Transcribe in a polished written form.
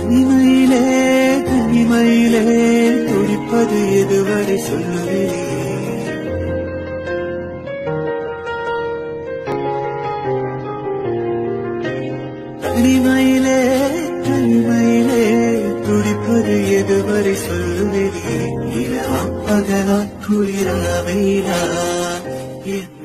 தனிமையிலே தனிமையிலே துடிப்பது எதுவரை சொல்லுவேன். தனிமையிலே தனிமையிலே துடிப்பது எதுவரை சொல்லுவேன். இரவா பகலா குளிரா வெயிலா